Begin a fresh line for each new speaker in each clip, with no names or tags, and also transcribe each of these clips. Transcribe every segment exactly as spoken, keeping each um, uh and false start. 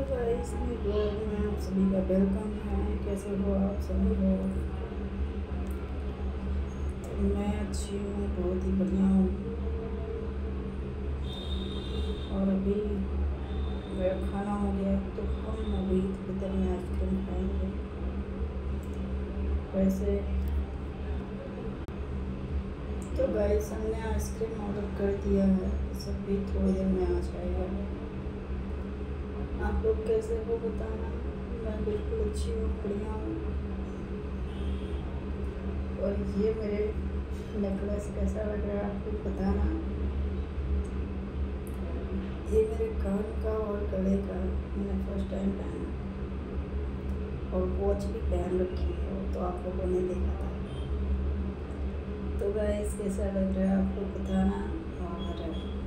Guys मेरे blog में आप सभी का वेलकम है। कैसे हो आप सभी लोग? तो मैं अच्छी हूँ, बहुत ही बढ़िया हूँ। और अभी मेरा खाना हो गया तो हम अभी थोड़ी देर में आइसक्रीम खाएंगे। वैसे तो गाइस हमने आइसक्रीम ऑर्डर कर दिया है, सब भी थोड़ी देर में आ जाएगा। आप लोग कैसे हो बताना। मैं बिल्कुल अच्छी हूँ, बढ़िया हूँ। और ये मेरे नेकलेस कैसा लग रहा है आपको बताना। ये मेरे कान का और गले का मैंने फर्स्ट टाइम पहना, और वॉच भी पहन रखी है, तो आप लोगों ने देखा था। तो गाइस कैसा लग रहा है आप लोग बताना। और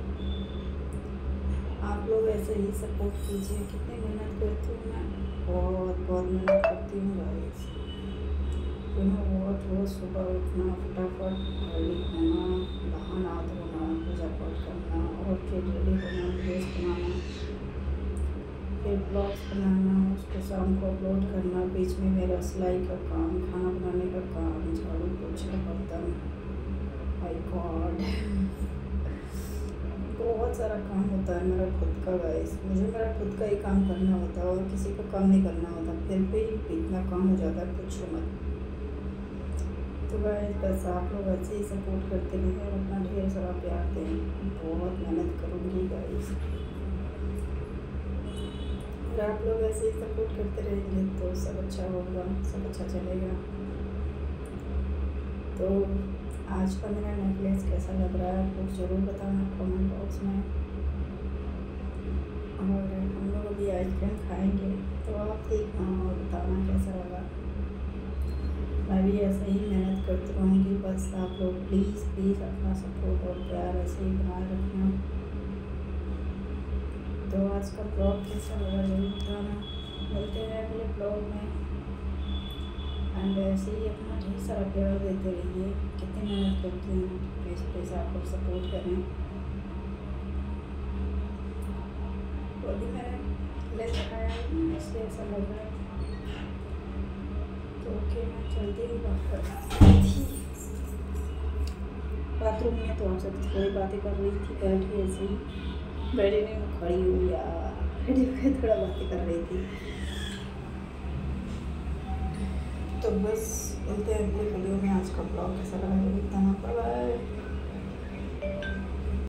आप लोग ऐसे ही सपोर्ट कीजिए। कितनी मेहनत करती हूँ मैं, बहुत बहुत मेहनत करती हूँ गाइस। यू नो व्हाट, रोज़ सुबह उठना, फटाफट रेडी होना, नहाना धोना, पूजा पाठ करना, और फिर रेडी होना, ड्रेस बनाना, फिर ब्लॉग्स बनाना, उसको शाम को अपलोड करना, बीच में मेरा सिलाई का काम, खाना बनाने का काम, झाड़ू पोछा बर्तन, माय गॉड बहुत सारा काम होता है मेरा खुद का गाइस। मुझे मेरा खुद का ही काम करना होता है और किसी का काम नहीं करना होता, फिर भी इतना काम हो जाता है पूछो मत। तो गाइस बस आप लोग ऐसे ही सपोर्ट करते रहिए और अपना ढेर सारा प्यार दें। बहुत मेहनत करूँगी गाइस, और आप लोग ऐसे ही सपोर्ट करते रहेंगे तो सब अच्छा होगा, सब अच्छा चलेगा। तो आज का मेरा नेकलेस कैसा लग रहा है आप लोग ज़रूर बताना कमेंट बॉक्स में। और हम लोग अभी आइसक्रीम खाएंगे, तो आप देखना और बताना कैसा लगा। मैं भी ऐसे ही मेहनत करती रहूँगी, बस आप लोग प्लीज़ प्लीज़ अपना सपोर्ट और प्यार ऐसे ही बनाए रखना। तो आज का ब्लॉग कैसा लगा जरूर बताना। मिलते हैं अगले ब्लॉग में, एंड ऐसे ही अपना ढेर सारा प्यार देते रहिए। कितनी मेहनत करती हूँ, प्लीज़ प्लीज़ आप लोग सपोर्ट करें। तो अभी मैंने लेस खाया है इसलिए ऐसा लग रहा है। तो ओके मैं चलती हूँ बाथरूम में। तो आपसे थोड़ी बातें कर रही थी, बैठी ऐसे ही बैठी नहीं, मैं खड़ी हूँ यार, बैठी हुई थोड़ा बातें कर रही थी। तो बस मिलते हैं अगले वीडियो में। आज का ब्लॉग कैसा लगा बताना। Bye bye.